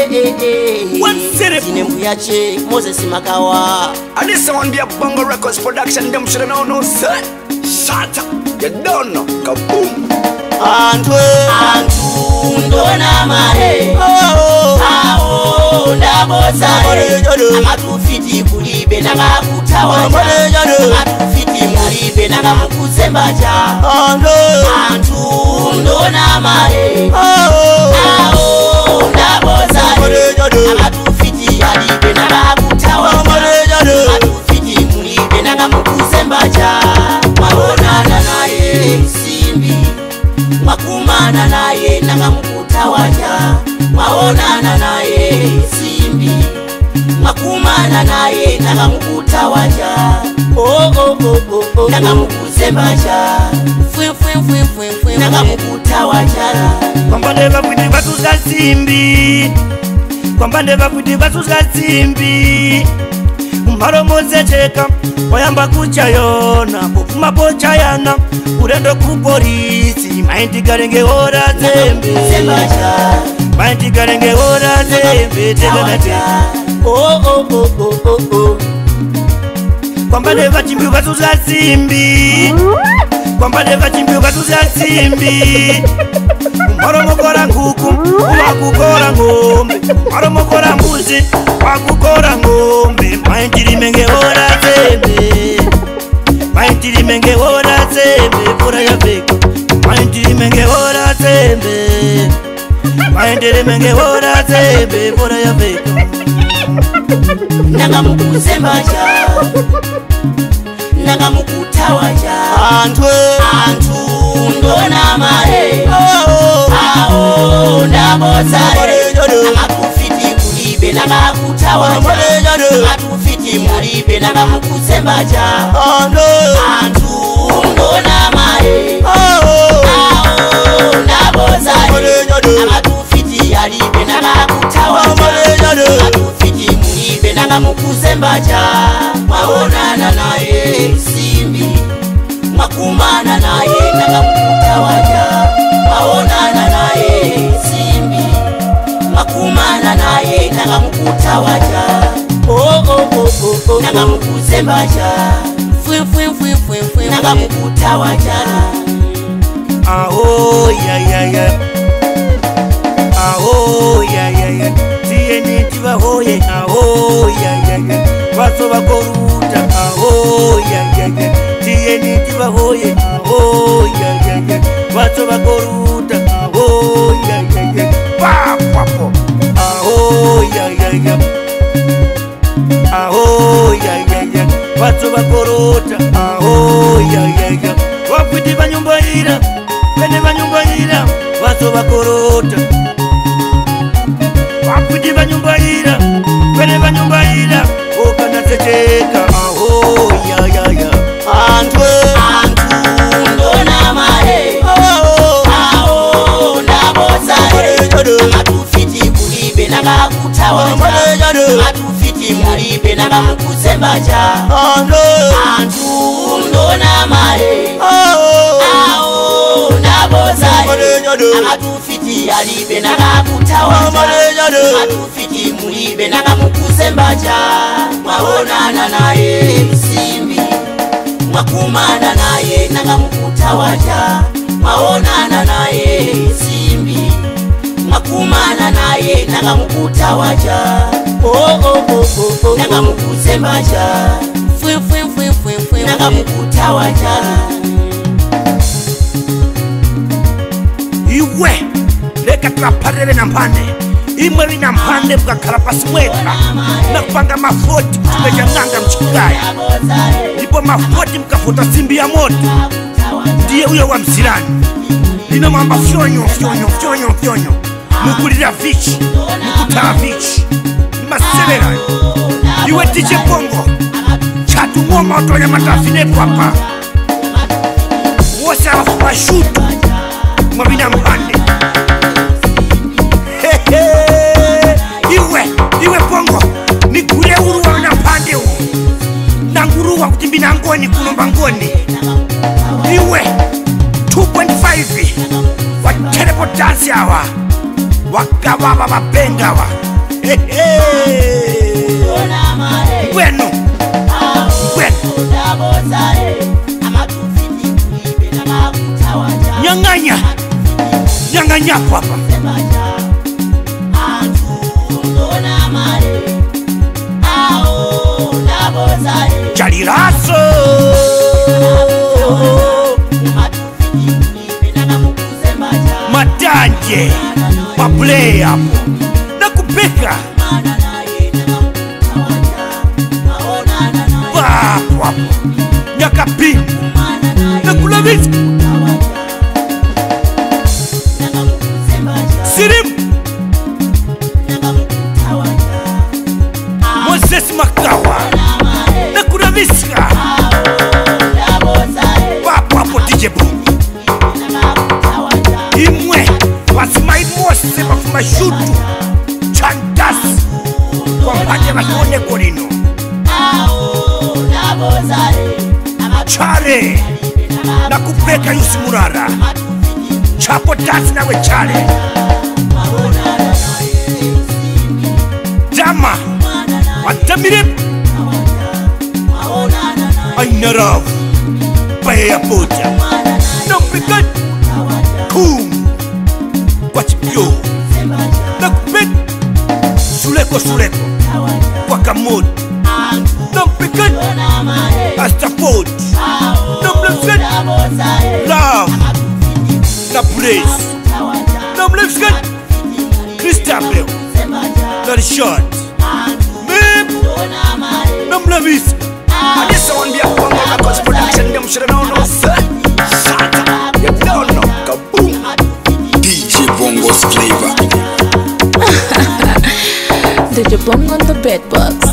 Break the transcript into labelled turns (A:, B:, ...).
A: One city.
B: Sinembuyache Moses Makawa.
A: And this one be a Bongo Records production. Them should know no son. Shut up. You don't know. Kaboom.
B: Antu ndona mare. Ndabozare. Amatufiti kulibe nakakutawa. Amatufiti mulibe nakamukusembaja. Antu ndona mare. Ndabozare. Amatufiti alibe nakakutawa. Amatufiti mulibe nakamukusembaja. Mabonana naye simbi. Makumana naye nakamukutawaja. Maonana naye simbi. Makumana naye nakamukutawaja. Nakamukusembaja. Nakamukutawaja.
C: Kwambande vakuti vatuza simbi. Kwambande vakuti vatuza simbi. Umharo moze cheka wayamba kuchayona kupuma pochayana urendo kupolisi maindi garenge hora zembe maindi garenge hora zembe teganate kwambande vachimbi vatuza simbi kwambande vachimbi vatuza simbi umharo mokora nguku wakukora ngombe umharo mokora mbuzi wakukora ngombe maindiri menge hora zembe maindiri menge hora zembe pura ya beko maindiri menge hora zembe maindiri menge hora zembe pura ya beko
B: nakamukusembaja nakamukutawaja antu ndona mare ndabozare amatufiti kulibe nakakutawaja amatufiti mulibe nakamukusembaja antu ndona mare ndabozare amatufiti alibe nakakutawaja amatufiti mulibe nakamukusembaja maonana naye simbi makumana naye nakamukutawaja maonana naye simbi makumana naye nakamukutawaja nakamukusembaja nakamukutawaja
C: aho ya aho ya tieni tibahoye aho ya vaso vakoruta aho ya tieni tibahoye aho ya vaso vakoruta aho ya papo aho ya aho ya vaso vakoruta aho ya wakwiti vanyumba ira vene vanyumba ira vaso vakoruta wakwiti vanyumba ira vene vanyumba ira okanatecheka aho ya
B: antu ndona mare ndabozare amatufiti kulibe nakakutawaja amatufiti mulibe nakamukusembaja antu ndona mare ndabozare amatufiti alibe nakakutawaja amatufiti mulibe nakamukusembaja maonana naye simbi makumana naye nakamukutawaja maonana naye simbi makumana naye nakamukutawaja nakamukusembaja nakamukutawaja
C: iwe leka tulaparele na mpande imwe vina mpande mkakarapasi mweka na kupanga mafoti kutumeja nganga mchikaya ndipo mafoti mkafuta simbi ya moto ndiye uyo wa mzirani lino mamba fyonyo mukulira vichi mukutala vichi imasevera iwe tiche bongo chatu ngoma otonya matafine papa wose abafupa shutu mwa vina mpande iwe bongo nikule uruwa na mpande u nanguruwa kutimbina ngoni kulomba ngoni iwe 2.5 wa telepo dance awa wakababa mabenga wa Bueno, nyanganya, nyanganya papa. Jaliraso Matanje Paplay hapo nakupeka papo hapo nyakapi nakulavisa Sirim Moses Makawa nakulavisa papo hapo DJ Boom imwe wasimaimose bafumashutu chandas kwa mpate vatone kolino chale nakupeka Yusi Murara chapo dasi nawe chale Dama watamire ainaravu paya poja nampekan kum kwachipyo nakupeka suleko kwa kamod nampekan astapod namlefkan love na praise namlefkan Christabel na Richard mep namlavis.
A: And this one be a Bongo Records production. Them should know no sir. Shut up, you don't know. Kaboom. DJ Bongo's flavor.
D: DJ Bongo on the bedbugs.